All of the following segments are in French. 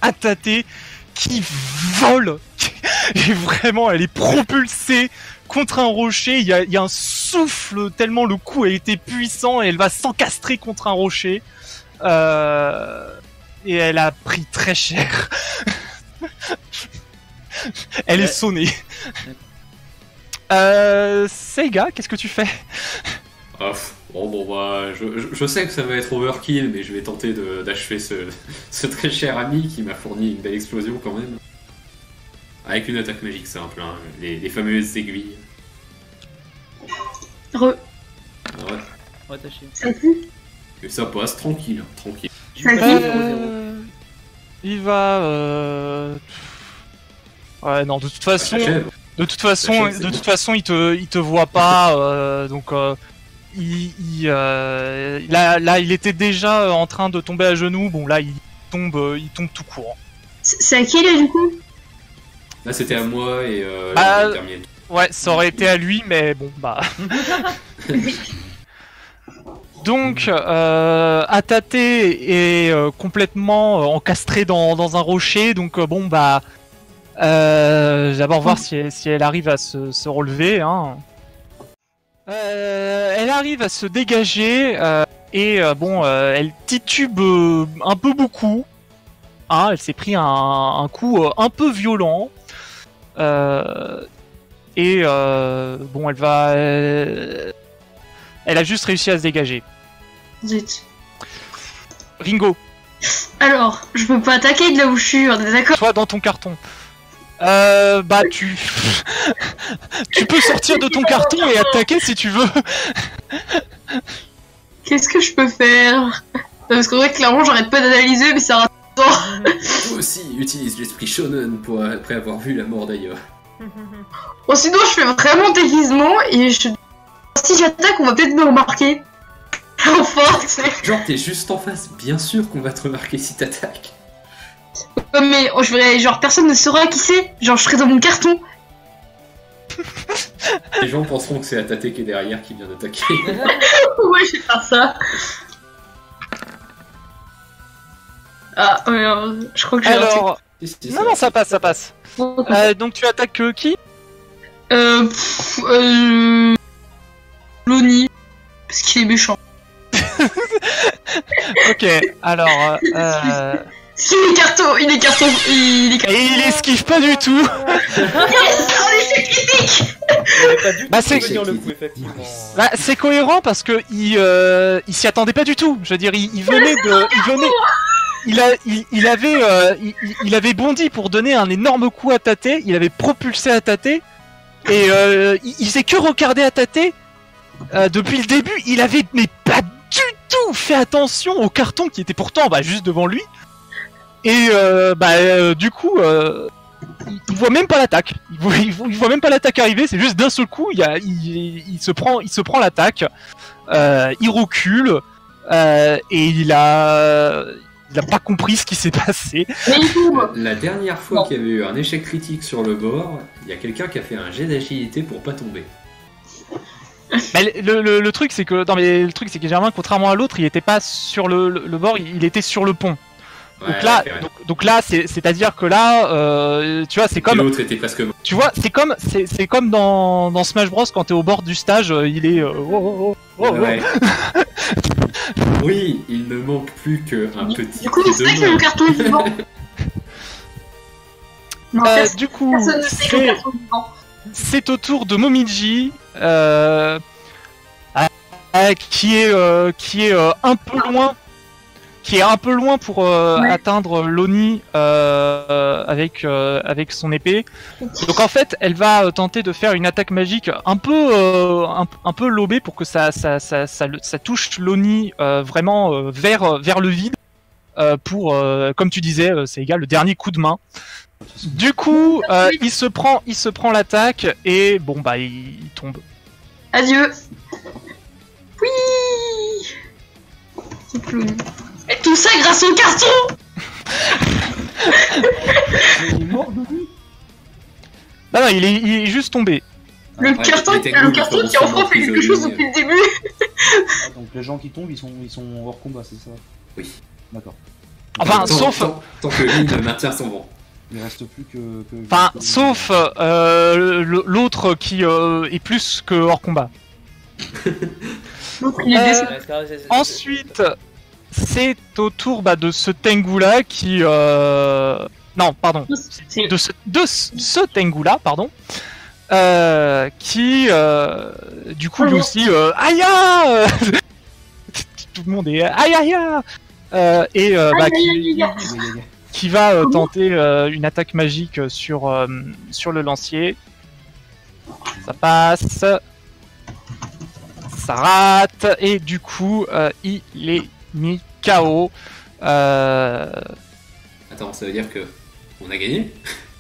Atate qui vole. Et vraiment, elle est propulsée contre un rocher. Il y a un souffle tellement le coup a été puissant et elle va s'encastrer contre un rocher. Et elle a pris très cher. Elle est sonnée. Seiga, qu'est-ce que tu fais? Bon bah, je sais que ça va être overkill, mais je vais tenter d'achever ce très cher ami qui m'a fourni une belle explosion quand même. Avec une attaque magique simple, hein, les fameuses aiguilles. Ouais. Attaché. Et ça passe tranquille, tranquille. Il va. Ouais, non, de toute façon, il te voit pas, donc là, il était déjà en train de tomber à genoux. Bon, là, il tombe tout court. C'est à qui là du coup? Là, c'était à moi et terminé. Ouais, ça aurait été à lui, mais bon, bah. Donc, Atate est complètement encastrée dans un rocher, donc bon, bah. D'abord voir si elle arrive à se relever. Hein. Elle arrive à se dégager et bon, elle titube un peu beaucoup. Hein, elle s'est pris un coup un peu violent. Et bon, elle a juste réussi à se dégager. Zut. Ringo. Alors, je peux pas attaquer de là où je suis, on est d'accord? Toi dans ton carton. Bah tu peux sortir de ton carton et attaquer si tu veux. Qu'est-ce que je peux faire? Parce qu'en vrai, clairement, j'arrête pas d'analyser, mais ça rate. Toi aussi, utilise l'esprit shonen après avoir vu la mort d'ailleurs. Bon, sinon, je fais vraiment déguisement et si j'attaque, on va peut-être me remarquer. Enfin, tu sais. Genre, t'es juste en face, bien sûr qu'on va te remarquer si t'attaques. Mais je verrais, genre, personne ne saura qui c'est. Genre, je serai dans mon carton. Les gens penseront que c'est Atate qui est derrière qui vient d'attaquer. Ouais, je vais faire ça. Ah, je crois que j'ai Alors, Si, non, ça passe. raté. Donc tu attaques qui? Loni. Parce qu'il est méchant. Ok, alors. Il est carton. Et il esquive pas du tout. Yes, un échec critique. Bah c'est Tenir le coup, effectivement. bah, c'est cohérent parce que il s'y attendait pas du tout. Je veux dire, il avait bondi pour donner un énorme coup à Tate. Il avait propulsé à Tate et il faisait que regarder à Tate. Depuis le début, il avait mais pas du tout fait attention au carton qui était pourtant juste devant lui. Et du coup, il voit même pas l'attaque. Il voit même pas l'attaque arriver. C'est juste d'un seul coup, il se prend l'attaque. Il recule et il a pas compris ce qui s'est passé. La dernière fois qu'il y avait eu un échec critique sur le bord, il y a quelqu'un qui a fait un jet d'agilité pour pas tomber. Mais le truc c'est que Germain, contrairement à l'autre, il était pas sur le bord, il était sur le pont. Ouais, donc là, c'est-à-dire que là, tu vois, c'est comme. L'autre était presque mort. Tu vois, c'est comme dans Smash Bros quand t'es au bord du stage, il est. Ouais. Oui, il ne manque plus qu'un petit. Du coup, il sait que c'est le carton vivant. Du coup, personne ne sait que le carton vivant. c'est au tour de Momiji, qui est un peu loin. Qui est un peu loin pour atteindre Loni avec son épée. Donc en fait, elle va tenter de faire une attaque magique un peu lobée pour que ça touche Loni vraiment vers le vide. Pour, comme tu disais, c'est égal, le dernier coup de main. Du coup, il se prend l'attaque et bon il tombe. Adieu. Oui. C'est clown. Et tout ça grâce au carton. Il est mort de lui. Non, il est juste tombé. Le carton qui en fait quelque chose depuis le début. Ah, donc les gens qui tombent, ils sont hors combat, c'est ça? Oui. D'accord. Enfin, Tant- sauf... tant que Lynn maintient son vent. Il reste plus que. Enfin, sauf l'autre qui est plus que hors combat. L'autre, il est décédé. Ouais, c'est grave, Ensuite, c'est au tour de ce Tengu-là qui... Non, pardon. C'est- De ce Tengu-là, pardon. Qui, du coup, lui aussi... Aïe. Tout le monde est... Aïe. Et qui va tenter une attaque magique sur le lancier. Ça passe. Ça rate. Et du coup, il est mis KO. Attends, ça veut dire que on a gagné?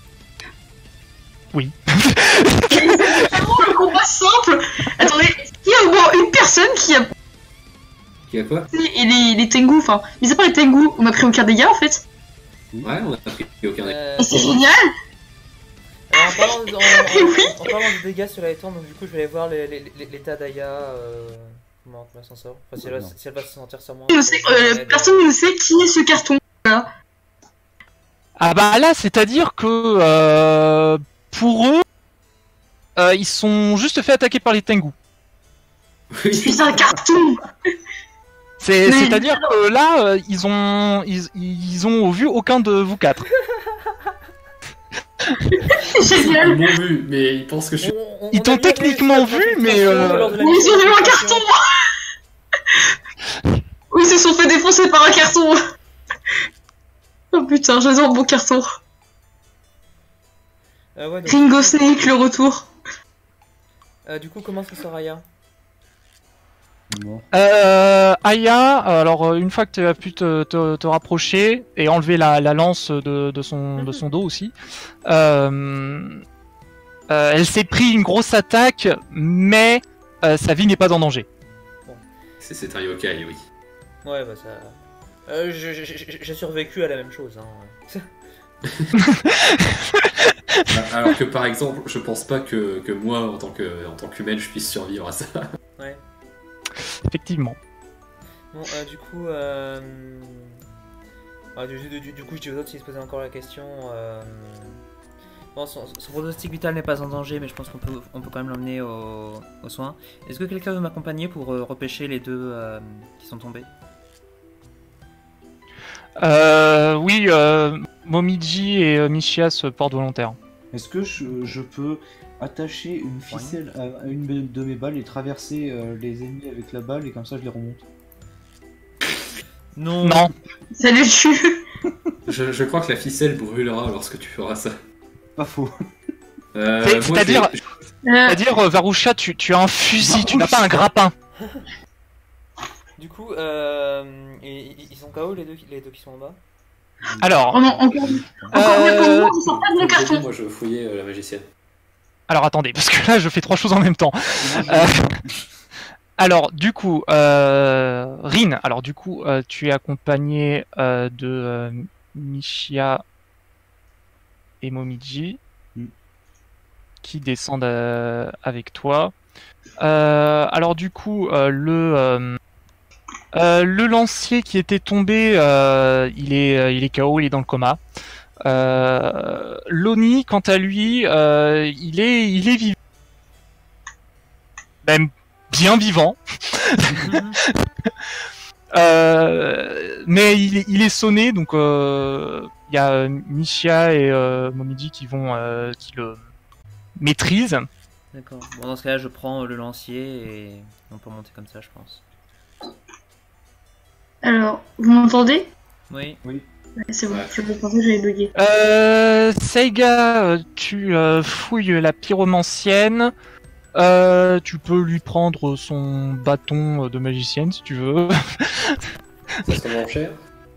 C'est vraiment le combat simple. Attendez, il y a au moins une personne qui a Qui a quoi? et les Tengu, enfin, mais c'est pas les Tengu, on a pris aucun dégât en fait. Ouais, on a pris aucun dégât. Et c'est génial. en parlant de, Oui. en parlant de dégâts sur la étang, donc du coup je vais aller voir l'état d'Aya. Comment elle s'en sort? Enfin, si elle va se sentir sur moi. Je sais, personne ne sait qui est ce carton. Voilà. Ah bah là, c'est-à-dire que pour eux, ils sont juste fait attaquer par les Tengu. Je suis un carton. Mais- C'est-à-dire que là, ils ont vu aucun de vous quatre. C'est Ils génial. m'ont vu, mais ils pensent que je suis. Ils t'ont techniquement vu, mais, Ils ont vu un carton. Oui, ils se sont fait défoncer par un carton. Oh putain, j'adore mon carton. Ouais, donc, Ringo Snake, le retour. du coup, comment ça sort Aya? Bon. Aya, alors une fois que tu as pu te rapprocher et enlever la lance de son dos aussi, elle s'est pris une grosse attaque, mais sa vie n'est pas en danger. C'est un yokai, oui. Ouais, bah ça. J'ai survécu à la même chose. Hein. Alors que par exemple, je pense pas que moi, en tant qu'humain, je puisse survivre à ça. Ouais. Effectivement. Bon, du coup, du coup, je dis aux autres s'ils se posaient encore la question. Bon, son pronostic vital n'est pas en danger, mais je pense qu'on peut quand même l'emmener aux soins. Est-ce que quelqu'un veut m'accompagner pour repêcher les deux qui sont tombés? Oui, Momiji et Michia se portent volontaires. Est-ce que je peux attacher une ficelle à une de mes balles et traverser les ennemis avec la balle et comme ça je les remonte? Non. Non. Ça les tue. Je crois que la ficelle brûlera lorsque tu feras ça. Pas faux. Moi, C'est-à-dire, Varusha, tu as un fusil, tu n'as pas un grappin. Du coup, ils sont KO les deux qui sont en bas. Alors, Oh non, encore mieux pour moi, ils sortent pas de mon carton. Moi, je fouillais la magicienne. alors attendez, parce que là je fais trois choses en même temps. Alors du coup, Rin, alors du coup, tu es accompagné de Michia et Momiji qui descendent avec toi. Alors du coup, le lancier qui était tombé, il est KO, il est dans le coma. Loni, quant à lui, il est vivant. Même bien vivant. Mais il est sonné, donc il y a Michia et Momiji qui le maîtrisent. D'accord. Bon, dans ce cas-là, je prends le lancier et on peut monter comme ça, je pense. Alors, vous m'entendez? Oui. Ouais, c'est bon, Ouais. je pensais que j'avais bugué. Seiga, tu fouilles la pyromancienne. Tu peux lui prendre son bâton de magicienne si tu veux. Ça se vend cher.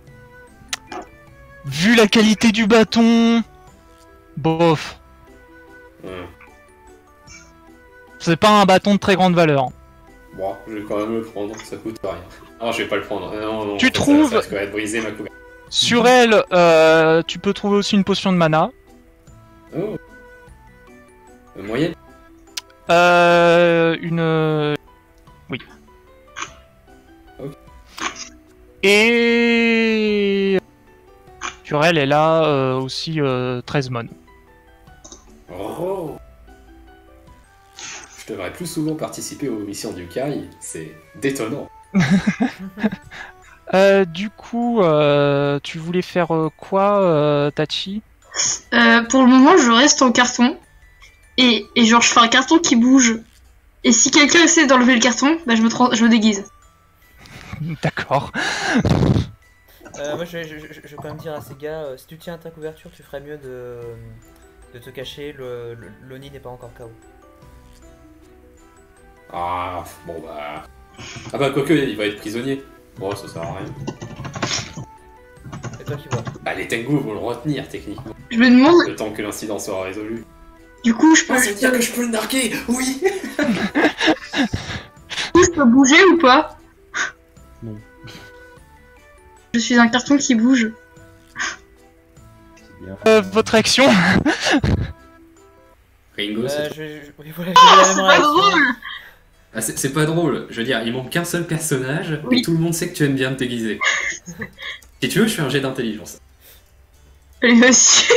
Vu la qualité du bâton, bof. Ouais. C'est pas un bâton de très grande valeur. Bon, je vais quand même le prendre, ça coûte rien. Non, je vais pas le prendre. Non, Tu ça trouves- risque de briser ma couverture. Sur elle, tu peux trouver aussi une potion de mana. Oh. Moyenne. Oui. Ok. Et naturelle, elle a aussi 13 mônes. Oh. Je devrais plus souvent participer aux missions du Kai, c'est détonnant. Du coup, tu voulais faire quoi, Tachi? Pour le moment, je reste en carton. Et genre, je fais un carton qui bouge. Et si quelqu'un essaie d'enlever le carton, bah je me déguise. D'accord. Moi, je vais quand même dire à ces gars, si tu tiens à ta couverture, tu ferais mieux de te cacher. L'Oni n'est pas encore KO. Ah, bon bah... Ah bah quoique, il va être prisonnier. Bon, ça sert à rien. C'est toi qui vois. Bah les Tengu vont le retenir, techniquement. Je me demande, Le temps que l'incident sera résolu. du coup, je peux, Ça veut dire que je peux le narguer. Oui. je peux bouger ou pas? Non. Je suis un carton qui bouge. C'est bien. Votre action? Ringo, Oui, voilà, Oh, j'ai la même c'est pas réaction. drôle! Ah, c'est pas drôle. Je veux dire, il manque qu'un seul personnage Oui. et tout le monde sait que tu aimes bien te déguiser. Si tu veux, je fais un jet d'intelligence. Allez, vas-y.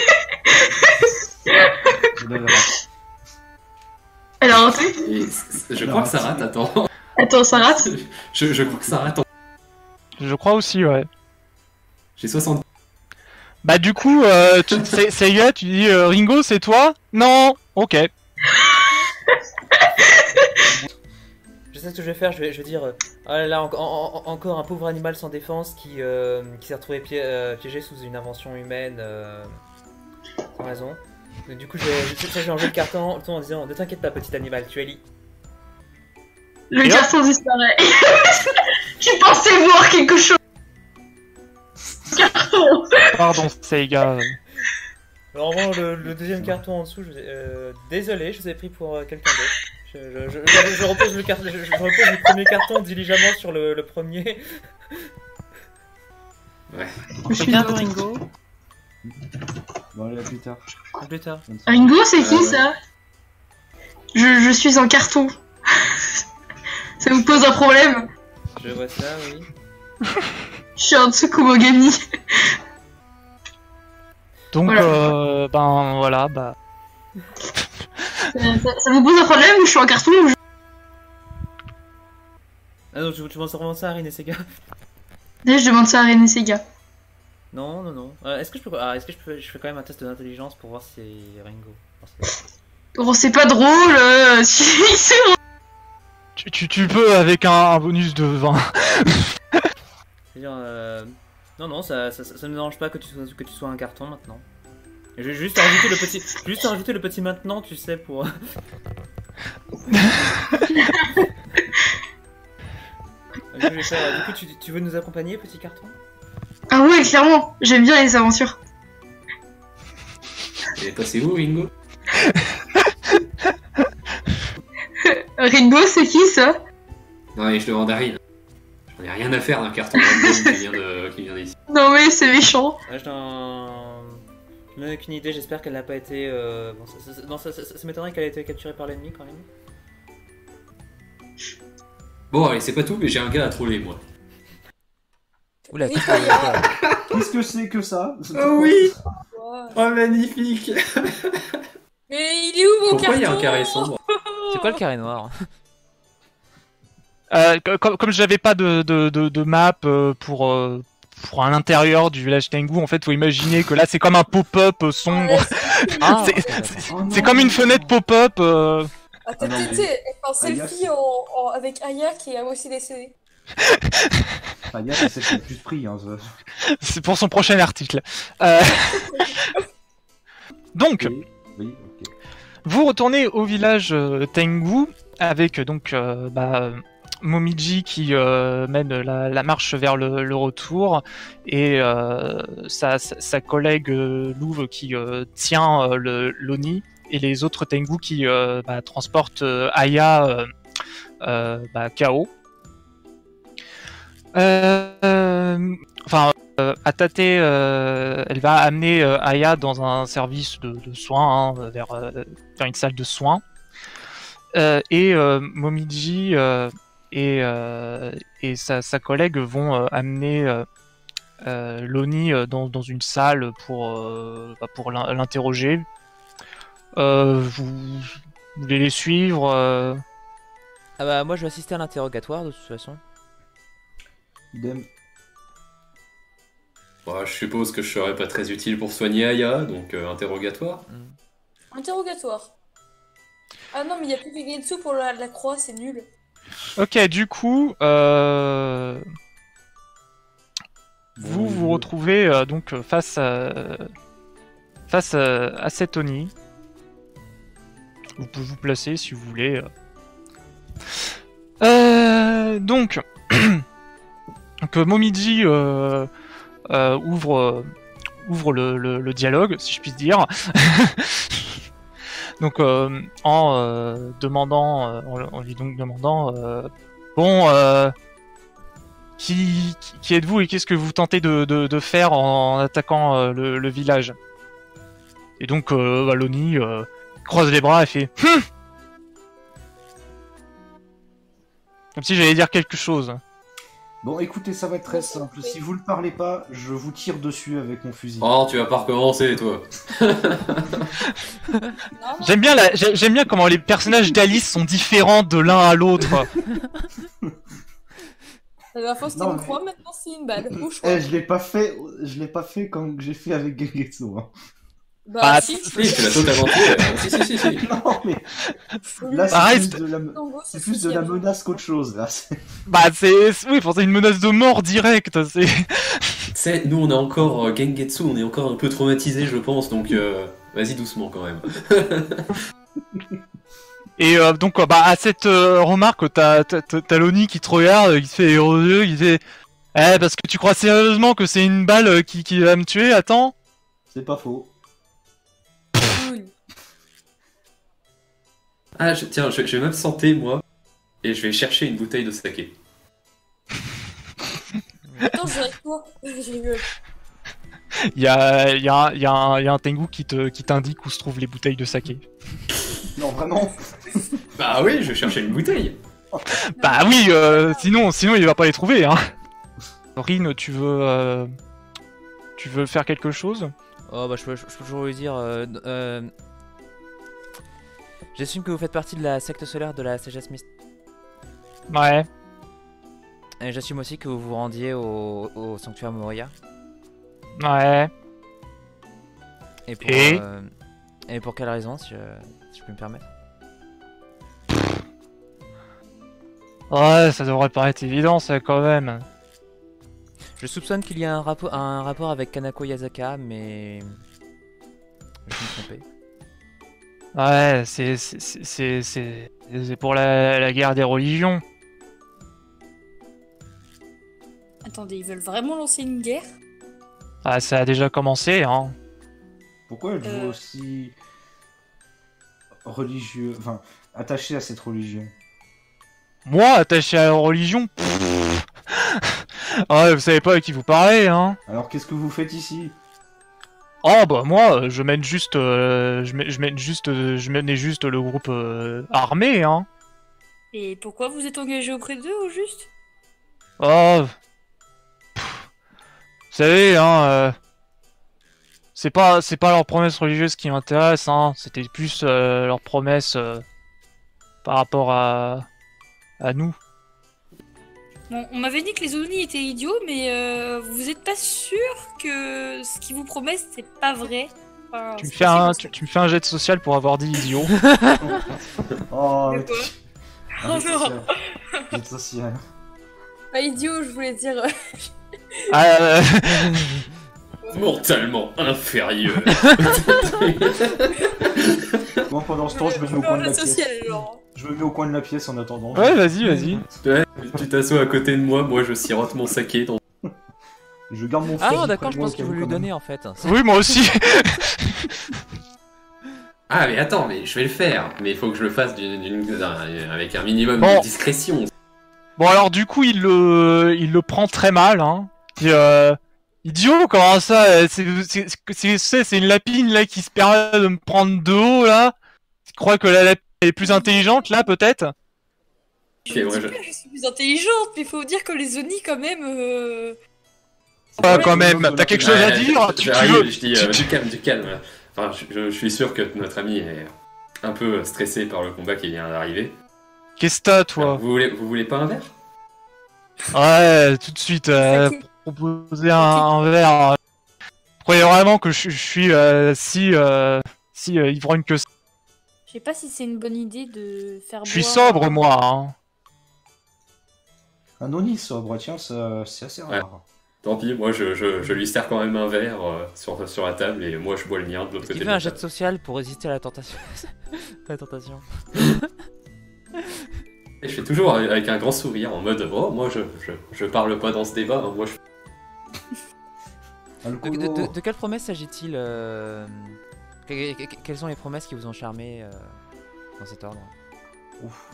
Je donne la rate. Elle a raté? Et je crois que ça rate, attends. Attends, ça rate? Je crois que ça rate. Je crois aussi, ouais. J'ai 60. Bah du coup, Seiya, tu dis Ringo, c'est toi? Non. Ok. Je sais ce que je vais faire, je vais dire oh là là, encore un pauvre animal sans défense qui s'est retrouvé piégé sous une invention humaine sans raison. Donc, du coup, je vais enlever le carton en disant ne t'inquiète pas, petit animal, tu es lit. Le Et carton disparaît. Je pensais voir quelque chose. Carton. Pardon, Seiya. Alors, en revanche, le deuxième carton en dessous, désolé, je vous ai pris pour quelqu'un d'autre. Je repose le premier carton diligemment sur le premier. Je suis Quelqu'un veut Ringo? Bon, allez, à plus tard. À plus tard. Ringo, c'est qui ouais. ça? Je suis en carton. Ça vous pose un problème? Je vois ça, oui. Je suis un Tsukumogami. Donc, Voilà. ben voilà, bah. Ça vous pose un problème ou je suis en carton ou je... Ah non, tu penses vraiment ça à Rin et Sega? D'ailleurs, je demande ça à René Sega. Non, non, non. Est-ce que je fais quand même un test d'intelligence pour voir si c'est Ringo? Oh, c'est pas drôle. C'est Tu peux avec un bonus de 20. Je veux dire, non, non, ça ne me dérange pas que tu sois un carton maintenant. Et je vais juste rajouter le petit maintenant, tu sais, pour. Du coup, tu veux nous accompagner, petit carton? Ah ouais, clairement. J'aime bien les aventures. Il est passé où, Ringo? Ringo, c'est qui ça? Non, mais je demande à Rin. J'en ai rien à faire d'un carton random qui vient d'ici. Non mais c'est méchant. Ouais, je n'en ai aucune idée, j'espère qu'elle n'a pas été. Bon, ça m'étonnerait qu'elle ait été capturée par l'ennemi quand même. Bon, allez, c'est pas tout, mais j'ai un gars à troller, moi. Oula, Oui, tu Qu'est-ce que c'est que ça? Oh oui! Wow. Oh, magnifique! Mais il est où mon Pourquoi carton? il y a un carré sombre? C'est quoi le carré noir? Comme j'avais pas de map pour l'intérieur du village Tengu, en fait, faut imaginer que là, c'est comme un pop-up sombre. Ah, C'est- ok, d'accord. Oh C'est non. comme une fenêtre pop-up. Ah, t'as Ah non, été mais- elle fait un Aya, selfie avec Aya qui a aussi décédé. Ah, Yann, c'est celle qui a le plus pris. Hein, ça. C'est pour son prochain article. Euh, Donc, Oui, oui, ok. vous retournez au village Tengu avec donc Momiji qui mène la marche vers le retour et sa collègue Louve qui tient l'Oni et les autres Tengu qui transportent Aya KO. Atate, elle va amener Aya dans un service de soins, vers une salle de soins. Et Momiji et sa collègue vont amener Loni dans une salle pour l'interroger. Vous voulez les suivre Ah bah moi je vais assister à l'interrogatoire de toute façon. Idem. Bah, je suppose que je serais pas très utile pour soigner Aya, donc interrogatoire. Interrogatoire. Ah non, mais il y a plus que Gengetsu pour la croix, c'est nul. Ok, du coup, vous vous retrouvez donc face à cette Oni. Vous pouvez vous placer si vous voulez. Donc, Momiji ouvre le dialogue, si je puis dire. Donc, en lui donc demandant, bon, qui êtes-vous et qu'est-ce que vous tentez de faire en attaquant le village? Et donc, Loni croise les bras et fait comme si j'allais dire quelque chose. Bon, écoutez, ça va être très simple. Si vous le parlez pas, je vous tire dessus avec mon fusil. Oh, tu vas pas recommencer, toi. J'aime bien comment les personnages d'Alice sont différents de l'un à l'autre. La dernière fois c'était Non, une mais- croix, maintenant c'est une balle. Au choix. Je l'ai pas fait comme j'ai fait avec Gengetsu. Hein. Bah, si. Oui, c'est la totalement si. Non, mais là, Pareil, c'est plus de la menace qu'autre chose. Là. Bah oui, c'est une menace de mort directe. C'est. Tu sais, nous on a encore Gengetsu, on est encore un peu traumatisés, je pense, donc vas-y doucement quand même. Et donc, à cette remarque, t'as Loni qui te regarde, qui te fait les gros yeux, qui fait parce que tu crois sérieusement que c'est une balle qui va me tuer? Attends. C'est pas faux. Cool. Ah, tiens, je vais m'absenter, moi, et je vais chercher une bouteille de saké. Attends, je avec toi. Je rigole. Il y a un Tengu qui t'indique où se trouvent les bouteilles de saké. Non, vraiment. Bah oui, je vais chercher une bouteille. Bah oui, sinon il va pas les trouver, hein. Rin, tu veux faire quelque chose? Oh bah je peux toujours lui dire... J'assume que vous faites partie de la secte solaire de la sagesse mystique. Ouais. Et j'assume aussi que vous vous rendiez au sanctuaire Moria. Ouais. Et pour quelle raison, si je peux me permettre? Ouais, ça devrait paraître évident, ça, quand même. Je soupçonne qu'il y a un rapport avec Kanako Yazaka, mais... Je me trompais. Ouais, c'est pour la guerre des religions. Attendez, ils veulent vraiment lancer une guerre? Ah, ça a déjà commencé, hein. Pourquoi êtes-vous aussi religieux, enfin, attaché à cette religion? Moi, attaché à la religion? Ouais, vous savez pas à qui vous parlez, hein. Alors qu'est-ce que vous faites ici? Oh bah moi, je mène juste le groupe armé, hein. Et pourquoi vous êtes engagé auprès d'eux, au juste? Oh, vous savez, hein, c'est pas leur promesse religieuse qui m'intéresse, hein. C'était plus leur promesse par rapport à nous. Bon, on m'avait dit que les Oni étaient idiots, mais vous êtes pas sûr que ce qu'ils vous promettent, c'est pas vrai? Enfin, Tu me c'est fais possible, tu me fais un jet de social pour avoir dit idiot. Oh, De quoi? un Oh jet non. social. Jet social. Pas idiot, je voulais dire. Ah, Mortellement inférieur. Moi pendant ce temps, je me mets au coin de la pièce. social, genre. Je me mets au coin de la pièce en attendant. ouais, vas-y. Ouais, tu t'assois à côté de moi, moi je sirote mon saké dans... Je garde mon Ah fusil non, près d'accord, de je moi pense au que cas vous où, lui quand même. donnez en fait. Oui, moi aussi. Ah mais attends, mais je vais le faire. Mais il faut que je le fasse avec un minimum Bon. de discrétion. Bon alors du coup il le prend très mal, hein. Il dit, idiot, comment ça? C'est une lapine là qui se permet de me prendre de haut là. Tu crois que la lapine est plus intelligente là peut-être? Je Ok, dis ouais, pas que je suis plus intelligente, mais il faut dire que les Oni, quand même. Pas quand même, t'as quelque chose à dire? Tu J'arrive, veux je dis du calme. Enfin, je suis sûr que notre ami est un peu stressé par le combat qui vient d'arriver. Qu'est-ce que t'as, toi? Vous voulez pas un verre? Ouais, tout de suite, proposer un verre. Vous croyez vraiment que je suis si ivrogne que ça? Je sais pas si c'est une bonne idée de faire Je suis boire, sobre, moi, hein. Un Oni sobre, tiens, ça, c'est assez Ouais. rare. Tant pis, moi je lui sers quand même un verre sur la table et moi je bois le mien de l'autre Il côté fait de un la jet de table. social pour résister à la tentation. La tentation. Et je fais toujours avec un grand sourire en mode oh moi je parle pas dans ce débat, hein, moi je... Alcoolo. De quelle promesse s'agit-il Quelles sont les promesses qui vous ont charmé dans cet ordre? Ouf.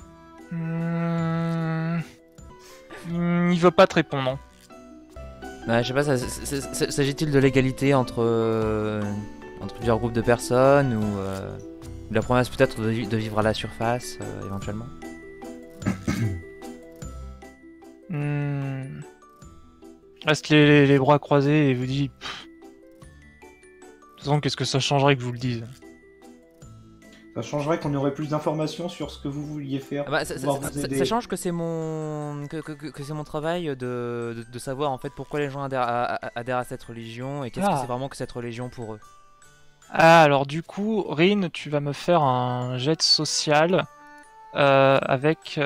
Il veut pas te répondre, non. Ouais, je sais pas, s'agit-il de l'égalité entre plusieurs groupes de personnes ou la promesse peut-être de vivre à la surface éventuellement? Reste les bras croisés et vous dit. De toute façon, qu'est-ce que ça changerait que je vous le dise? Ça changerait qu'on aurait plus d'informations sur ce que vous vouliez faire. Ah bah, pouvoir vous aider. ça change que c'est mon que c'est mon travail de savoir en fait pourquoi les gens adhèrent à cette religion et qu'est-ce que c'est vraiment que cette religion pour eux. Ah, alors du coup, Rin, tu vas me faire un jet de social avec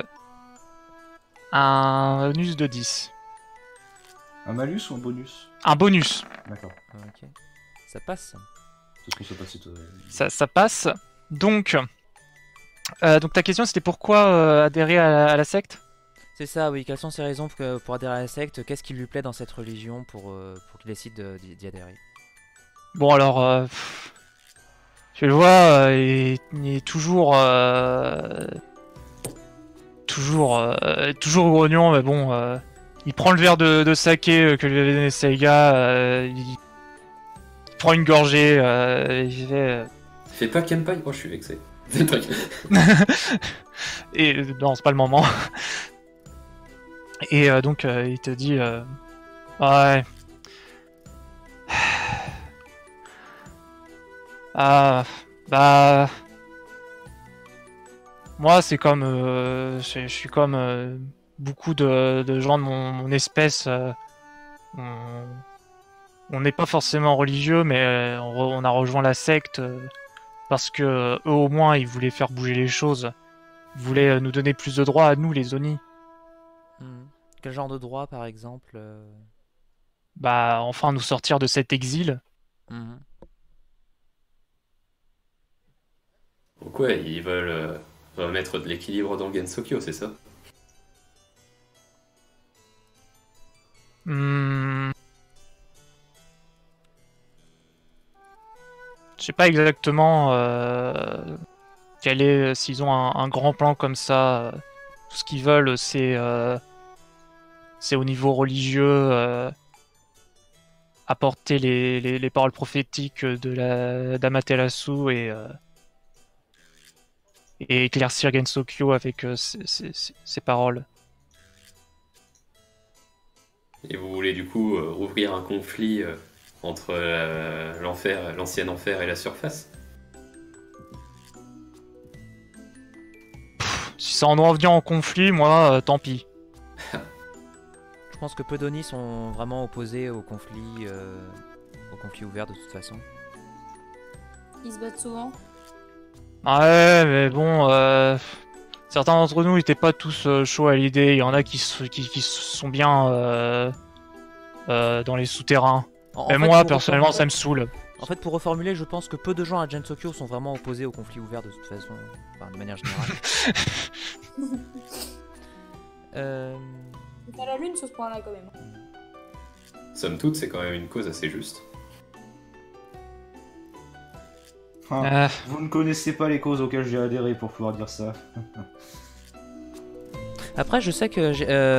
un bonus de 10. Un malus ou un bonus? Un bonus. D'accord. Ok, ça passe. C'est ce qu'on s'est passé. Ça passe. Donc ta question c'était pourquoi adhérer à la secte? C'est ça, oui. Quelles sont ses raisons pour adhérer à la secte? Qu'est-ce qui lui plaît dans cette religion pour qu'il décide d'y adhérer? Bon alors, tu le vois, il est toujours grognon, mais bon, il prend le verre de saké que lui avait donné Seiga, il prend une gorgée, il fait... Fais pas Kenpai, moi je suis vexé. Et non, c'est pas le moment. Et donc il te dit ouais. Ah bah moi c'est comme je suis comme beaucoup de gens de mon espèce. On n'est pas forcément religieux, mais on a rejoint la secte. Parce que eux au moins ils voulaient faire bouger les choses. Ils voulaient nous donner plus de droits à nous les Oni. Quel genre de droit par exemple? Bah enfin nous sortir de cet exil. Donc ouais, ils veulent remettre de l'équilibre dans Gensokyo, c'est ça? Je sais pas exactement quel est, s'ils ont un grand plan comme ça. Tout ce qu'ils veulent, c'est au niveau religieux, apporter les paroles prophétiques d'Amaterasu et éclaircir Gensokyo avec ces paroles. Et vous voulez du coup rouvrir un conflit entre l'ancien enfer et la surface? Si ça en doit venir en conflit, moi, tant pis. Je pense que peu d'Oni sont vraiment opposés au conflit ouvert de toute façon. Ils se battent souvent. Ouais, mais bon, certains d'entre nous n'étaient pas tous chauds à l'idée. Il y en a qui sont bien dans les souterrains. Mais moi, personnellement, ça me saoule. En fait, pour reformuler, je pense que peu de gens à Gensokyo sont vraiment opposés au conflit ouvert de toute façon, enfin, de manière générale. C'est à la lune sur ce point-là quand même. Somme toute, c'est quand même une cause assez juste. Vous ne connaissez pas les causes auxquelles j'ai adhéré pour pouvoir dire ça. Après, je sais que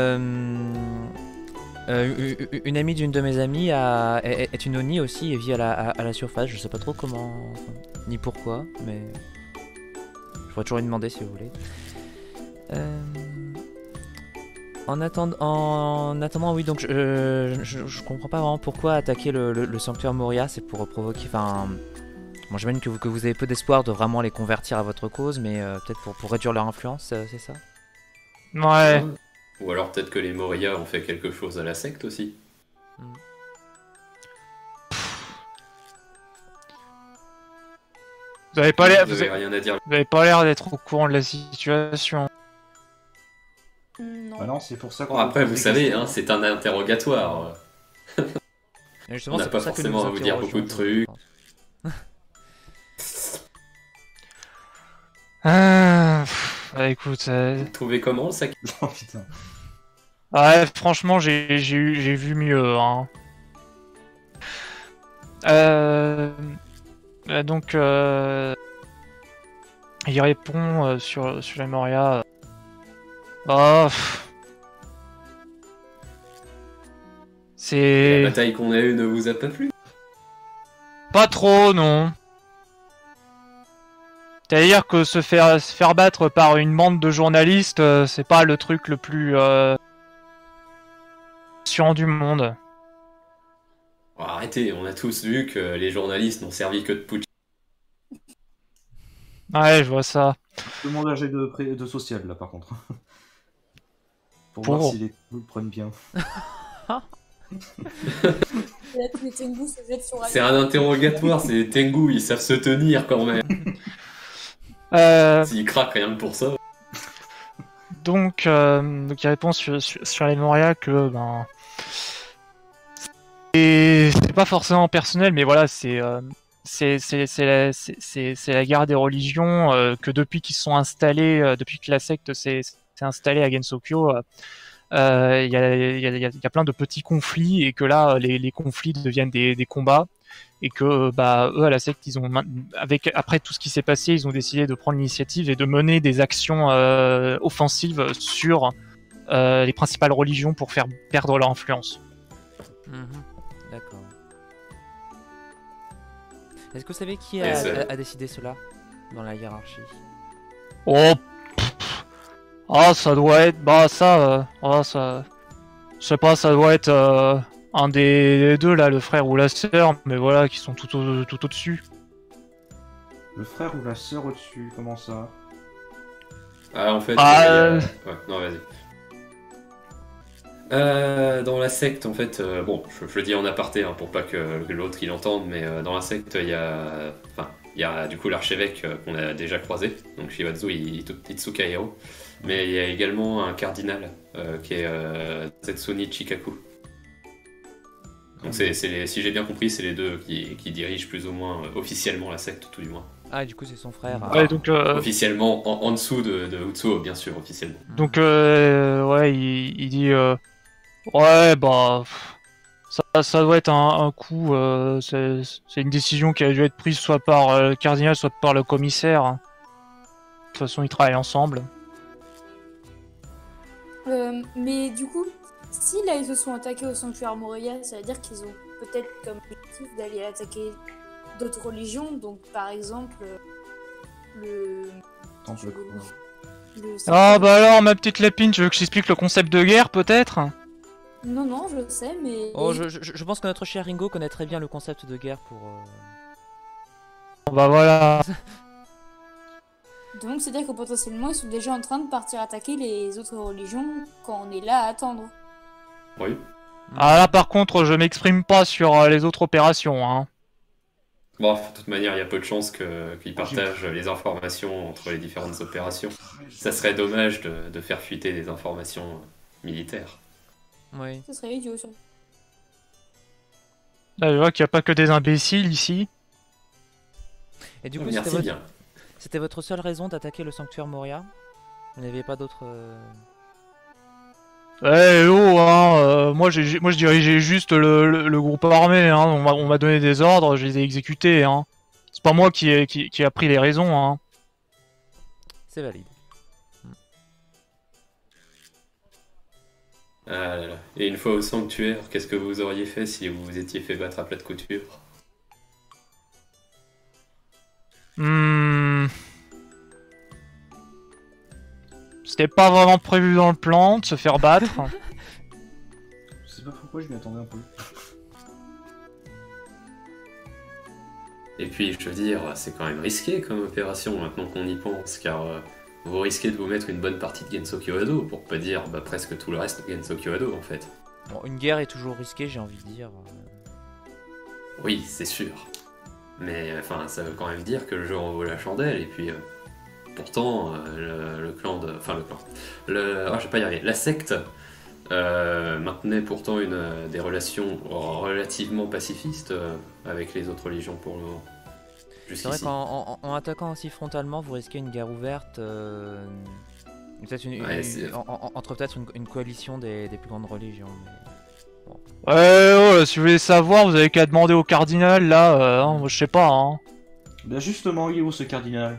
une amie d'une de mes amies est une Oni aussi et vit à la surface. Je sais pas trop comment, ni pourquoi, mais je pourrais toujours lui demander si vous voulez. En attendant, oui, donc je comprends pas vraiment pourquoi attaquer le sanctuaire Moria, c'est pour provoquer. Enfin. Bon, j'imagine que vous avez peu d'espoir de vraiment les convertir à votre cause, mais peut-être pour réduire leur influence, c'est ça? Ouais. Ou alors peut-être que les Moria ont fait quelque chose à la secte aussi. Vous avez pas l'air, Vous avez rien à dire. vous avez pas l'air d'être au courant de la situation. Non. Ah non, c'est pour ça qu'on Bon, après, pose vous des savez, questions. hein, c'est un interrogatoire. Et justement, On n'a c'est pas pour ça que forcément nous à vous dire beaucoup de interrogeons, trucs. je pense. Bah, écoute, Vous trouvez comment le sac? Oh putain. ouais, franchement, j'ai vu mieux, hein. Donc, il répond sur la Moria. Bah, La c'est bataille qu'on a eue ne vous a pas plu? pas trop, non. C'est-à-dire que se faire battre par une bande de journalistes, c'est pas le truc le plus sûr du monde. Oh, arrêtez, on a tous vu que les journalistes n'ont servi que de putsch. Ouais, je vois ça. Je demande un jet de social là par contre. Pour Pour. voir si les poules prennent bien. Et là, tous les Tengu se jettent sur C'est un interrogatoire, c'est des Tengu, ils savent se tenir quand même. S'ils craquent rien que pour ça. Donc il répond sur les Moria que ben c'est pas forcément personnel, mais voilà, c'est la guerre des religions que depuis qu'ils sont installés, depuis que la secte s'est installée à Gensokyo, il y a plein de petits conflits et que là les conflits deviennent des combats. Et que bah eux à la secte ils ont après tout ce qui s'est passé ils ont décidé de prendre l'initiative et de mener des actions offensives sur les principales religions pour faire perdre leur influence. D'accord. Est-ce que vous savez qui Et a décidé cela dans la hiérarchie? Oh ah ça doit être bah ça ça je sais pas, ça doit être un des deux là, le frère ou la sœur, mais voilà, qui sont tout au-dessus. Le frère ou la sœur au-dessus, comment ça? Ah, en fait. Ah, Ouais, non, vas-y. Dans la secte, en fait, bon, je le dis en aparté hein, pour pas que l'autre il entende, mais dans la secte, il y a du coup l'archevêque qu'on a déjà croisé, donc Shivatsu Itsuka Hiro, mais il y a également un cardinal qui est Zetsuni Chikaku. Donc si j'ai bien compris, c'est les deux qui dirigent plus ou moins officiellement la secte, tout du moins. Ah, du coup, c'est son frère. ouais, donc Officiellement, en dessous de Utsuo, bien sûr, officiellement. donc ouais, il dit ouais, bah ça doit être un coup, c'est une décision qui a dû être prise soit par le cardinal, soit par le commissaire. De toute façon, ils travaillent ensemble. Mais du coup, si là ils se sont attaqués au sanctuaire Moria, ça veut dire qu'ils ont peut-être comme objectif d'aller attaquer d'autres religions, donc par exemple le. Temple quoi. le Ah bah alors, ma petite lapine, tu veux que je t'explique le concept de guerre, peut-être? Non, non, je sais, mais. Oh, je pense que notre cher Ringo connaît très bien le concept de guerre pour. Bah voilà. Donc c'est-à-dire que potentiellement ils sont déjà en train de partir attaquer les autres religions quand on est là à attendre. Oui. Ah là, par contre, je m'exprime pas sur les autres opérations, hein. Bon, de toute manière, il y a peu de chances qu'ils partagent les informations entre les différentes opérations. Ça serait dommage de faire fuiter des informations militaires. Oui. Ce serait idiot, ça. Là, je vois qu'il n'y a pas que des imbéciles ici. Et du coup, Merci bien. c'était votre seule raison d'attaquer le sanctuaire Moria? Vous n'aviez pas d'autre. Eh oh, hein, moi je dirigeais juste le groupe armé, hein. On m'a donné des ordres, je les ai exécutés, hein. C'est pas moi qui a pris les raisons, hein. C'est valide. Ah là là. Et une fois au sanctuaire, qu'est-ce que vous auriez fait si vous vous étiez fait battre à plat de couture? C'était pas vraiment prévu dans le plan de se faire battre. Je sais pas pourquoi je m'y attendais un peu. Et puis, je veux dire, c'est quand même risqué comme opération maintenant qu'on y pense, car vous risquez de vous mettre une bonne partie de Genso Kyodo, pour pas dire presque tout le reste de Genso Kyodo en fait. Bon, une guerre est toujours risquée, j'ai envie de dire. Oui, c'est sûr. Mais enfin, ça veut quand même dire que le jeu en vaut la chandelle, et puis pourtant, le clan de. Enfin, le clan. Oh, je vais pas y arriver. La secte maintenait pourtant des relations relativement pacifistes avec les autres religions pour le moment. C'est vrai qu'en attaquant aussi frontalement, vous risquez une guerre ouverte. Peut-être entre peut-être une coalition des plus grandes religions. Mais... Bon. Ouais, si vous voulez savoir, vous avez qu'à demander au cardinal, là, moi, je sais pas, hein. Bah justement, il est où ce cardinal?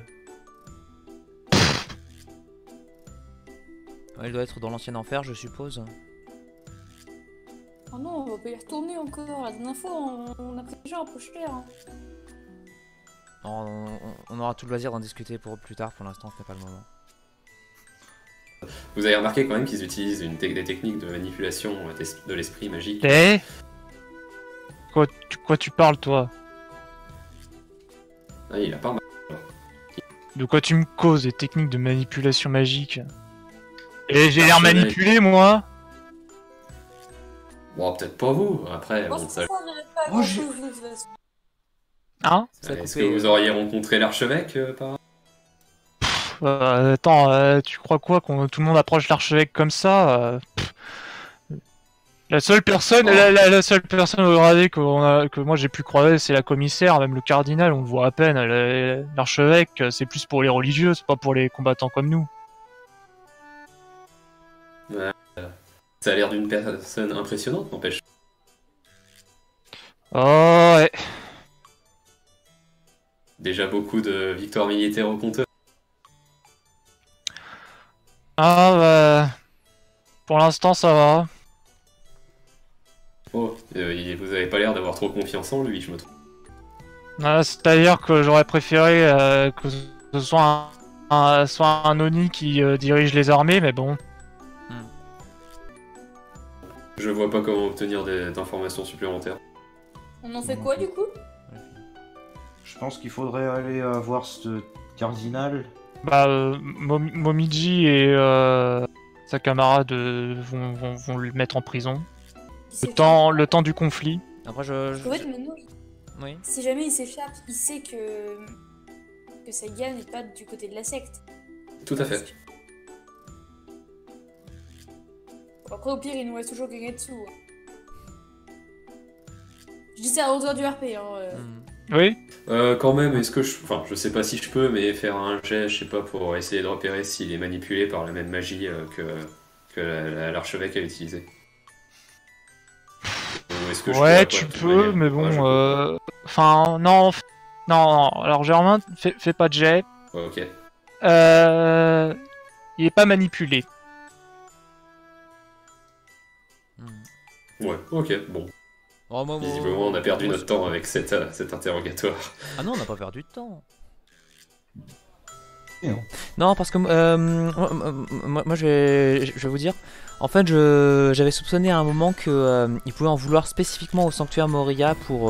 Ouais, il doit être dans l'ancien enfer, je suppose. Oh non, on va pas y retourner encore. La dernière fois, on a pris déjà un peu cher. Hein. On aura tout le loisir d'en discuter pour plus tard, pour l'instant, ce n'est pas le moment. Vous avez remarqué quand même qu'ils utilisent des techniques de manipulation de l'esprit magique. Eh, quoi tu parles, toi? Ah, il a pas remarqué. De quoi tu me causes, des techniques de manipulation magique? Et j'ai l'air manipulé, moi? Bon, peut-être pas vous, après, Moi, bon, je ça... pense qu'on n'arrive pas à Oh, j'ai- grand-chose, de toute façon. Hein? Est-ce que vous auriez rencontré l'archevêque par Attends, tu crois quoi, tout le monde approche l'archevêque comme ça? La seule personne, la seule personne au gradé que moi j'ai pu croiser, c'est la commissaire, même le cardinal, on le voit à peine. L'archevêque, c'est plus pour les religieux, c'est pas pour les combattants comme nous. Ça a l'air d'une personne impressionnante, n'empêche. Oh ouais. Déjà beaucoup de victoires militaires au compteur. Ah bah... Pour l'instant ça va. Oh, vous avez pas l'air d'avoir trop confiance en lui, je me trompe. C'est-à-dire que j'aurais préféré que ce soit un Oni qui dirige les armées, mais bon. Je vois pas comment obtenir d'informations supplémentaires. On en fait quoi, du coup? Je pense qu'il faudrait aller voir ce cardinal. Bah, Momiji et sa camarade vont le mettre en prison. Le temps du conflit. Après, En fait, maintenant, Oui. si jamais il s'échappe, il sait que Saiga n'est pas du côté de la secte. Tout à fait. Après, au pire, il nous reste toujours Gengetsu. Je dis ça à hauteur du RP. Oui. Quand même, est-ce que je sais pas si je peux, mais faire un jet, je sais pas, pour essayer de repérer s'il est manipulé par la même magie que l'archevêque a utilisé. Ou est-ce que je pourrais Ouais, pas, tu de toute peux, manière mais Ouais, je bon, enfin, non, alors Germain, fais pas de jet. peux. Ouais, ok. Il est pas manipulé. Ouais, ok, bon. Oh, Visiblement, on a perdu notre temps avec cet interrogatoire. Ah non, on n'a pas perdu de temps. Et non. Non, parce que moi je vais vous dire. En fait, j'avais soupçonné à un moment que il pouvait en vouloir spécifiquement au sanctuaire Moria pour,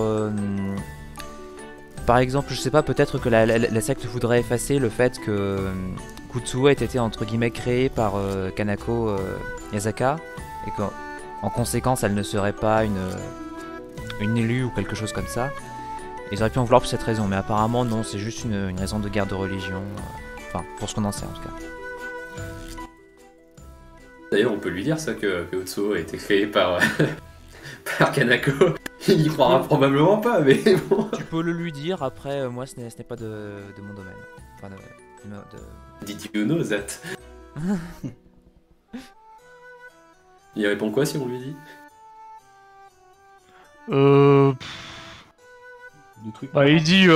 par exemple, je sais pas, peut-être que la secte voudrait effacer le fait que Kutsuo ait été entre guillemets créé par Kanako Yasaka et qu'en conséquence, elle ne serait pas une élue ou quelque chose comme ça. Ils auraient pu en vouloir pour cette raison, mais apparemment non, c'est juste une raison de guerre de religion. Enfin, pour ce qu'on en sait en tout cas. D'ailleurs, on peut lui dire ça, que Utsuo a été créé par, par Kanako. Il y croira probablement pas, mais bon. Tu peux le lui dire, après, moi ce n'est pas de mon domaine. Enfin, Did you know that? Il répond quoi si on lui dit? Des trucs. Bah, il dit,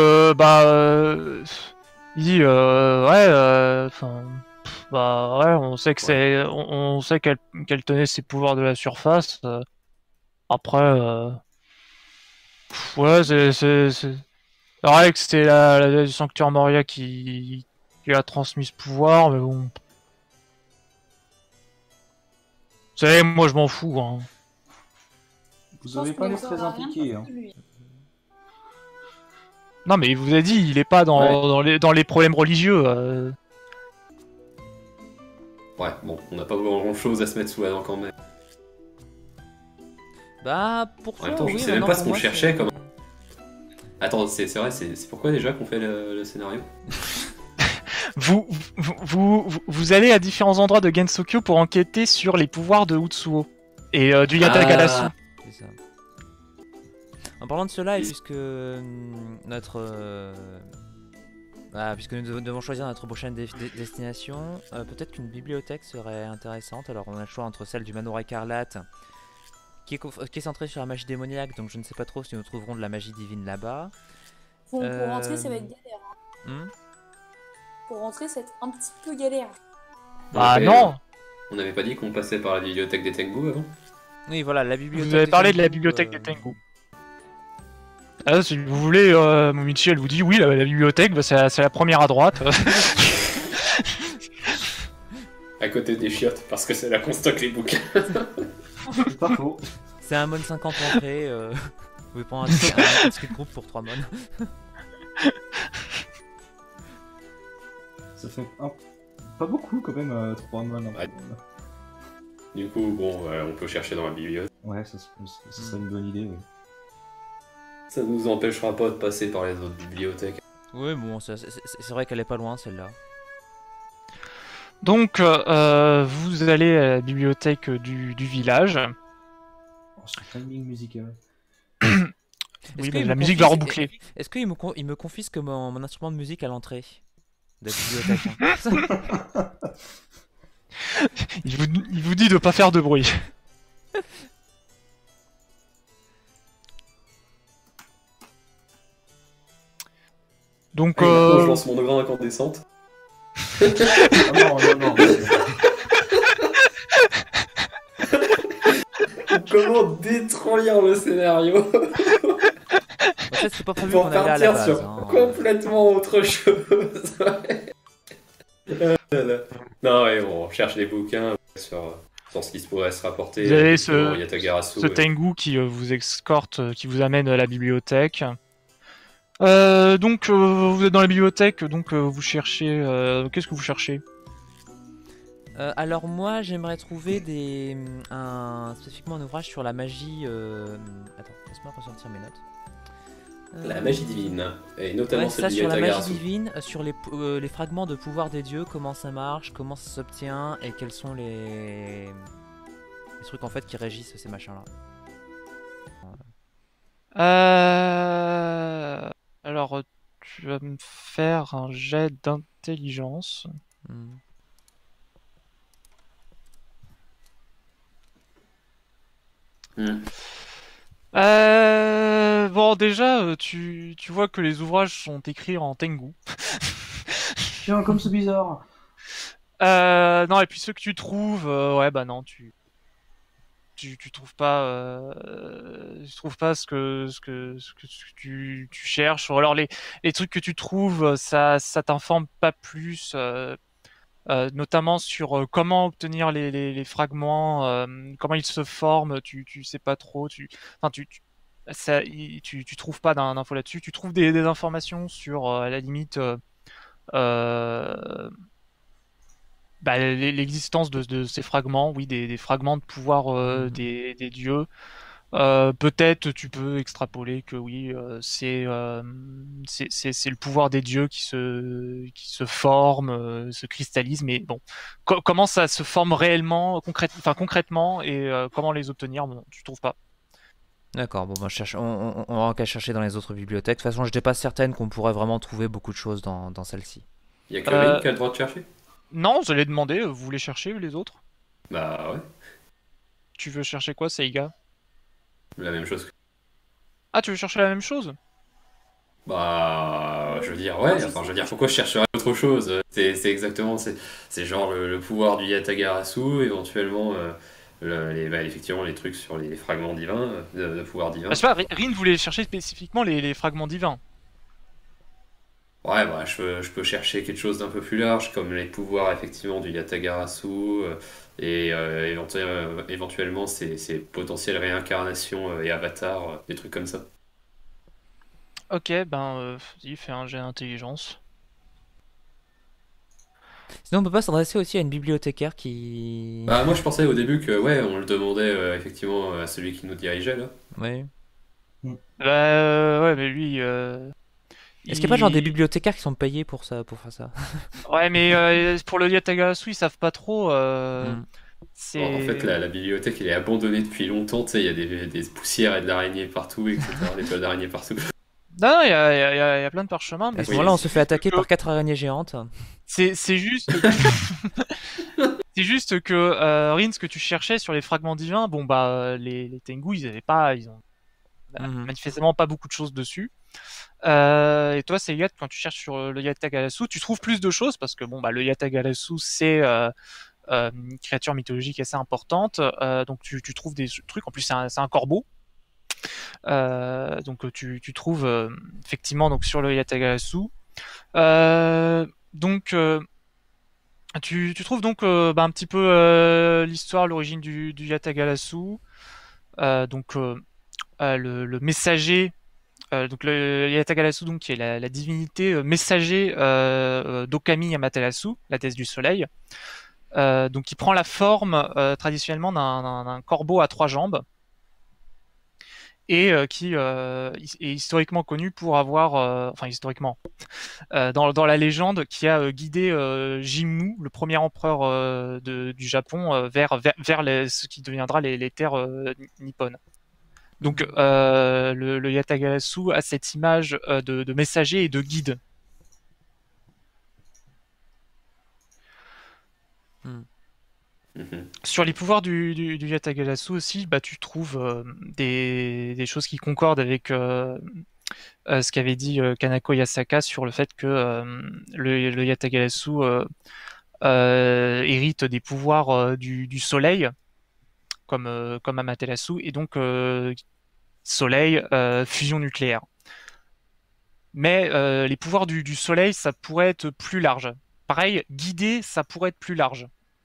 ouais, enfin, bah ouais, on sait que on sait qu'elle tenait ses pouvoirs de la surface. Après, ouais, c'est vrai que c'était la du sanctuaire Moria qui a transmis ce pouvoir, mais bon, savez, moi je m'en fous. Hein. Vous Je avez pense pas qu'il l'air ne très saura rien impliqué. parce Hein. que lui. Non, mais il vous a dit, il est pas dans les problèmes religieux. Ouais, bon, on n'a pas grand chose à se mettre sous la dent quand même. Bah, pour En toi, même temps, je oui, sais même maintenant, pas pour ce qu'on moi, cherchait c'est- comme- Attends, c'est vrai, c'est pourquoi déjà qu'on fait le scénario? Vous allez à différents endroits de Gensokyo pour enquêter sur les pouvoirs de Utsuo et du Yatagarasu. Ah, C'est ça. En parlant de cela, et puisque puisque nous devons choisir notre prochaine destination, peut-être qu'une bibliothèque serait intéressante. Alors on a le choix entre celle du manoir écarlate, qui est centrée sur la magie démoniaque, donc je ne sais pas trop si nous trouverons de la magie divine là-bas. Pour rentrer, ça va être galère. Hmm. Pour rentrer, ça va être un petit peu galère. Ah ouais, non. On n'avait pas dit qu'on passait par la bibliothèque des Tengu avant? Oui, voilà, la bibliothèque. Vous avez des parlé de la Tengu, bibliothèque des Tengu. Ah, si vous voulez, Momichi, elle vous dit oui, la bibliothèque, bah, c'est la première à droite. À côté des chiottes, parce que c'est là qu'on stocke les bouquins. C'est pas faux. C'est un mon 50 entrées. Vous pouvez prendre un ticket de groupe pour 3 mon. Ça fait pas beaucoup quand même, 3 mois. Ouais. Du coup, bon, on peut chercher dans la bibliothèque. Ouais, ça serait une bonne idée. Oui. Ça nous empêchera pas de passer par les autres bibliothèques. Oui, bon, c'est vrai qu'elle est pas loin celle-là. Donc, vous allez à la bibliothèque du village. Oh, ce timing musical. Oui, mais la musique va reboucler. Est-ce qu'il me confisque mon instrument de musique à l'entrée de la bibliothèque? Hein. Il vous dit de pas faire de bruit. Donc, Ah, maintenant, je lance mon grain incandescente. Ah non. Comment détruire le scénario En fait, c'est pas prévu pour qu'on allait à la partir base. sur Hein. complètement autre chose. Non, ouais, on cherche des bouquins sur ce qui se pourrait se rapporter. Vous avez sur Yatagarasu. ce Tengu qui vous escorte, qui vous amène à la bibliothèque. Donc, vous êtes dans la bibliothèque, donc vous cherchez... Qu'est-ce que vous cherchez? Alors moi, j'aimerais trouver spécifiquement un ouvrage sur la magie... Attends, laisse-moi ressortir mes notes. La magie divine, et notamment Ouais, celle ça du sur la magie Yatagarasu. divine, sur les fragments de pouvoir des dieux, comment ça marche, comment ça s'obtient, et quels sont les trucs en fait qui régissent ces machins-là. Alors, tu vas me faire un jet d'intelligence. Hmm. Bon, déjà, tu vois que les ouvrages sont écrits en Tengu. Tiens, comme c'est bizarre. Non, et puis ceux que tu trouves, ouais, bah non, tu trouves pas, ce que tu cherches. Ou alors les trucs que tu trouves, ça t'informe pas plus, notamment sur comment obtenir les fragments, comment ils se forment. Tu sais pas trop. Enfin, tu trouves pas d'infos là-dessus. Tu trouves des informations sur, à la limite, l'existence de ces fragments, oui, des fragments de pouvoir des dieux. Peut-être tu peux extrapoler que oui, c'est le pouvoir des dieux qui se forme, se cristallise, mais bon, comment ça se forme réellement, concrètement, et comment les obtenir, bon, tu trouves pas. D'accord, bon, bah, on aura qu'à chercher dans les autres bibliothèques. De toute façon, je n'étais pas certaine qu'on pourrait vraiment trouver beaucoup de choses dans celle-ci. Il y a que Rin qui a le droit de chercher? Non, j'allais demander, vous voulez chercher les autres? Bah ouais, Tu veux chercher quoi, Seiga? la même chose. Ah, tu veux chercher la même chose? Bah, je veux dire, ouais, enfin, je veux dire, pourquoi je chercherais autre chose? C'est exactement, c'est genre le pouvoir du Yatagarasu, éventuellement, effectivement, les trucs sur les fragments divins, de pouvoir divin. Bah, je sais pas, Rin voulait chercher spécifiquement les fragments divins. Ouais, bah, je peux chercher quelque chose d'un peu plus large, comme les pouvoirs effectivement du Yatagarasu, et éventuellement ses potentielles réincarnations et avatars, des trucs comme ça. Ok, vas-y, fais un jet d'intelligence. Sinon, on peut pas s'adresser aussi à une bibliothécaire qui. Bah, moi je pensais au début que, ouais, on le demandait effectivement à celui qui nous dirigeait là. Ouais. Ouais, mais lui, Est-ce qu'il n'y a pas genre des bibliothécaires qui sont payés pour ça, pour faire ça? Ouais, mais pour le Yatagarasu, ils savent pas trop. Hmm. Bon, en fait, C'est. la bibliothèque elle est abandonnée depuis longtemps, tu sais, il y a des poussières et de l'araignée partout, etc. Des toiles d'araignée partout. Non, non, il y a plein de parchemins, mais À ce Oui. moment-là, on se fait attaquer par 4 araignées géantes. c'est juste. C'est juste que Rin, ce que tu cherchais sur les fragments divins, bon les Tengu, ils ont Mhm. manifestement pas beaucoup de choses dessus. Et toi, Seigat, quand tu cherches sur le Yatagarasu, tu trouves plus de choses parce que le Yatagarasu c'est une créature mythologique assez importante, donc tu trouves des trucs. En plus, c'est un corbeau. Donc tu trouves effectivement donc sur le Yatagarasu. Donc tu trouves donc un petit peu l'histoire, l'origine du Yatagarasu. Le messager, donc le Yatagarasu, donc, qui est la divinité messager d'Okami Amaterasu, la déesse du soleil. Donc qui prend la forme traditionnellement d'un corbeau à 3 jambes et qui est historiquement connu pour avoir, enfin historiquement, dans la légende, qui a guidé Jimmu, le premier empereur du Japon, vers ce qui deviendra les terres nippones. Donc le Yatagarasu a cette image de messager et de guide. Mhm. Sur les pouvoirs du Yatagarasu aussi, tu trouves des choses qui concordent avec ce qu'avait dit Kanako Yasaka sur le fait que le Yatagarasu hérite des pouvoirs du soleil, comme Amaterasu, et donc soleil, fusion nucléaire. Mais les pouvoirs du soleil, ça pourrait être plus large. Pareil, guider, ça pourrait être plus large.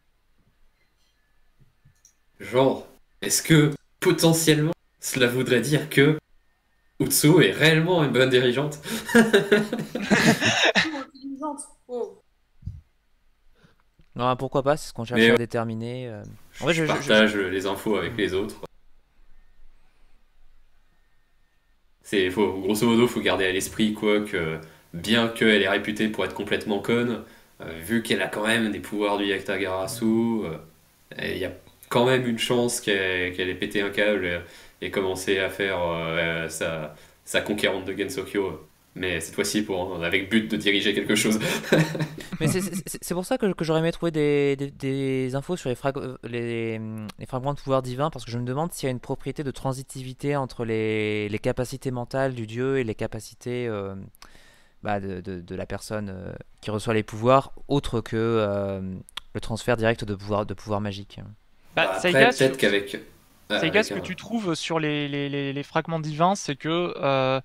Genre, est-ce que potentiellement cela voudrait dire que Utsu est réellement une bonne dirigeante? Intelligente. Oh. Non, pourquoi pas, c'est ce qu'on cherche Mais à déterminer. En vrai, je partage les infos avec les autres. Grosso modo, faut garder à l'esprit quoi que bien qu'elle est réputée pour être complètement conne, vu qu'elle a quand même des pouvoirs du Yatagarasu, il y a quand même une chance qu'elle ait pété un câble et commencé à faire sa conquérante de Gensokyo. Mais cette fois-ci avec but de diriger quelque chose. Mais c'est pour ça que j'aurais aimé trouver des infos sur les fragments de pouvoir divin, parce que je me demande s'il y a une propriété de transitivité entre les capacités mentales du dieu et les capacités de la personne qui reçoit les pouvoirs, autre que le transfert direct de pouvoir magique. Après, Saiga, peut-être qu'avec... Saiga, avec ce que un- tu trouves sur les fragments divins, c'est que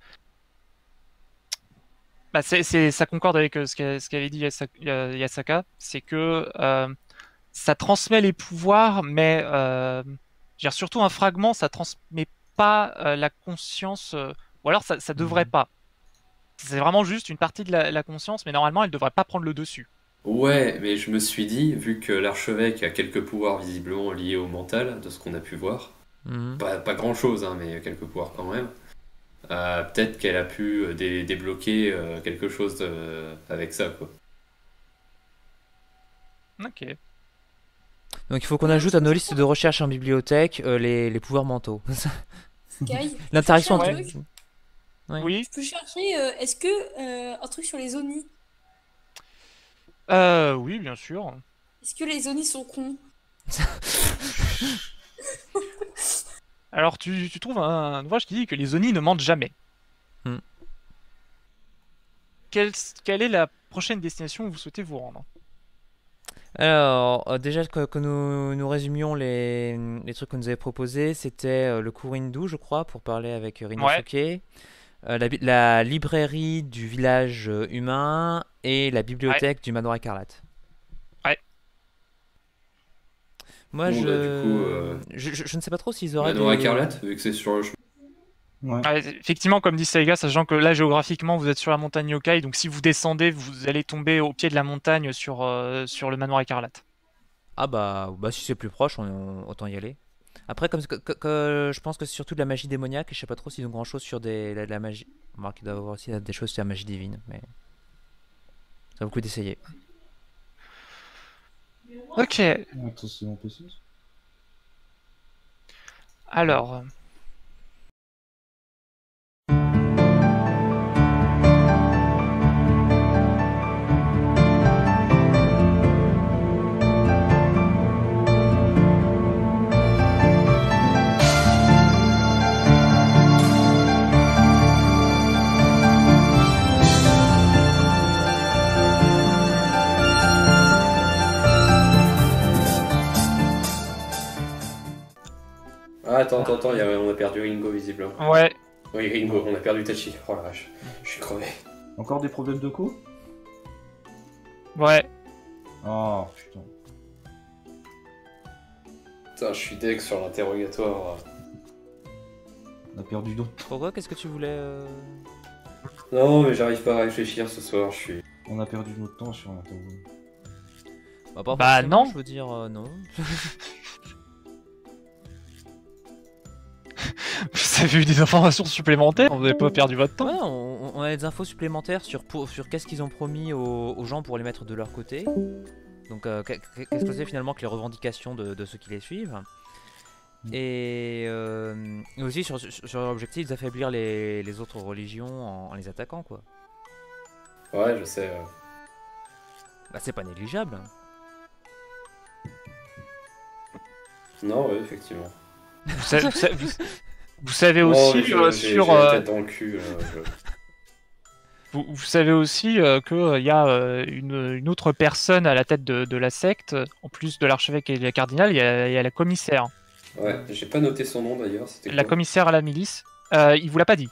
ça concorde avec ce qu'avait dit Yasaka, c'est que ça transmet les pouvoirs, mais je veux dire, surtout un fragment, ça transmet pas la conscience, ou alors ça devrait pas. C'est vraiment juste une partie de la conscience, mais normalement elle devrait pas prendre le dessus. Ouais, mais je me suis dit, vu que l'archevêque a quelques pouvoirs visiblement liés au mental, de ce qu'on a pu voir, Mhm. pas grand-chose, hein, mais quelques pouvoirs quand même, peut-être qu'elle a pu débloquer quelque chose avec ça, quoi. Ok. Donc il faut qu'on ajoute à nos listes de recherche en bibliothèque les pouvoirs mentaux. Sky, L'interaction je peux entre... chercher un truc Ouais. Oui. Je peux chercher, est-ce que un truc sur les Oni? Oui, bien sûr. Est-ce que les Oni sont cons? Alors tu trouves un ouvrage qui dit que les Oni ne mentent jamais. Hmm. Quelle est la prochaine destination où vous souhaitez vous rendre? Alors, déjà que nous résumions les trucs qu'on nous avait proposés, c'était le Kurindu, je crois, pour parler avec Rinosuke. La librairie du village humain et la bibliothèque du manoir écarlate. Ouais. Moi, Bon, je... bah, du coup, je ne sais pas trop s'ils auraient Manoir des... écarlate, vu que c'est sur le chemin. Ouais. Ah, effectivement, comme dit Saiga, sachant que là, géographiquement, vous êtes sur la montagne Yokai, donc si vous descendez, vous allez tomber au pied de la montagne sur le manoir écarlate. Ah bah si c'est plus proche, autant y aller. Après, comme je pense que c'est surtout de la magie démoniaque, et je sais pas trop s'ils ont grand chose sur la magie. Remarque, il doit y avoir aussi des choses sur la magie divine, mais ça vaut le coup d'essayer. Ok, Attends, c'est mon PC. alors... Ah, attends, on a perdu Ringo visiblement. Ouais, Oui, Ringo, on a perdu Tachi. Oh la vache, je suis crevé. Encore des problèmes de co? ouais. Oh putain. Putain, je suis deg sur l'interrogatoire. On a perdu d'autres. Pourquoi? Qu'est-ce que tu voulais Non, mais j'arrive pas à réfléchir ce soir, je suis... On a perdu notre temps sur l'interview. pas Bah, forcément, non. je veux dire non. Vous avez eu des informations supplémentaires, vous n'avez pas perdu votre temps. Ouais, on a des infos supplémentaires sur qu'est-ce qu'ils ont promis aux gens pour les mettre de leur côté. Donc qu'est-ce que c'est finalement que les revendications de ceux qui les suivent. Et aussi sur l'objectif d'affaiblir les autres religions en les attaquant, quoi. Ouais, je sais. Bah c'est pas négligeable. Non, ouais, effectivement. Vous savez Oh, aussi mais j'ai sur... la tête dans le cul, là, Vous savez aussi qu'il y a une autre personne à la tête de la secte, en plus de l'archevêque et la cardinal, il y a la commissaire. Ouais, j'ai pas noté son nom d'ailleurs, c'était La quoi commissaire à la milice. Il vous l'a pas dit.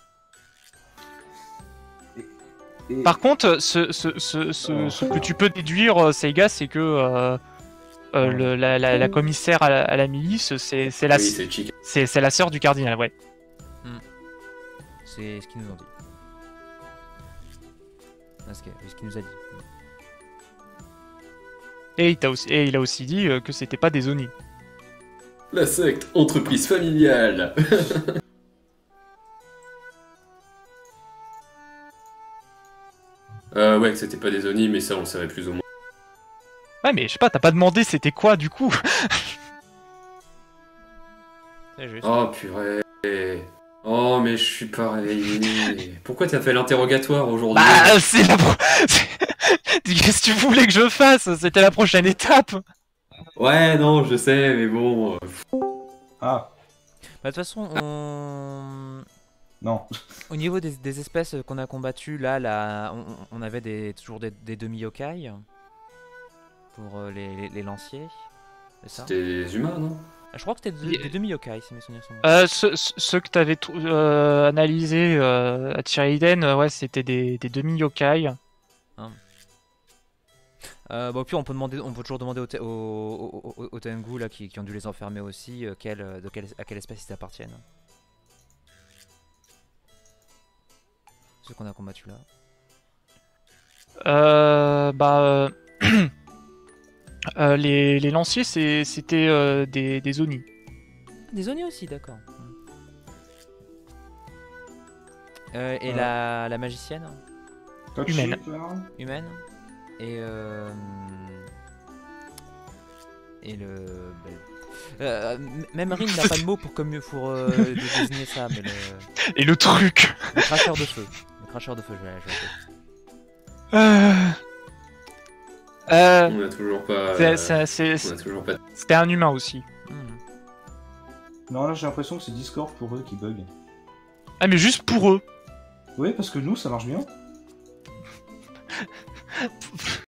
Et... Par contre, ce que tu peux déduire, Seiga, c'est que la commissaire à la milice, c'est la, Oui, c'est Chica. c'est la sœur du cardinal, ouais. C'est ce qu'ils nous ont dit. Ce qu'il nous a dit. Et il a aussi dit que c'était pas des Oni. La secte, entreprise familiale. Ouais, que c'était pas des Oni, mais ça on le savait plus ou moins. Ouais, mais je sais pas, t'as pas demandé c'était quoi du coup. C'est juste. Oh purée. Oh mais je suis pas réveillé. Pourquoi t'as fait l'interrogatoire aujourd'hui? Bah, c'est la Qu'est-ce que tu voulais que je fasse? C'était la prochaine étape. Ouais, non, je sais, mais bon... Ah, Bah, de toute façon, non. au niveau des espèces qu'on a combattues, là on avait toujours des demi-yokai pour les lanciers. C'est ça? C'était des humains, non? Je crois que c'était des demi-yokai, si mes souvenirs sont bons. Ceux que t'avais analysés à Tiraiden, ouais, c'était des demi-yokai. Bon, puis on peut toujours demander aux Tengu là, qui ont dû les enfermer aussi à quelle espèce ils appartiennent. Ceux qu'on a combattus là. Les lanciers, c'était des Oni. Des Oni aussi, d'accord. Et la magicienne Humaine. humaine et même Rin n'a pas de mot pour désigner ça, mais Et le truc. le cracheur de feu. Le cracheur de feu, je vais On a toujours pas... On a toujours pas... C'était un humain aussi. Non, là j'ai l'impression que c'est Discord pour eux qui bug. Ah, mais juste pour eux. Oui, parce que nous ça marche bien.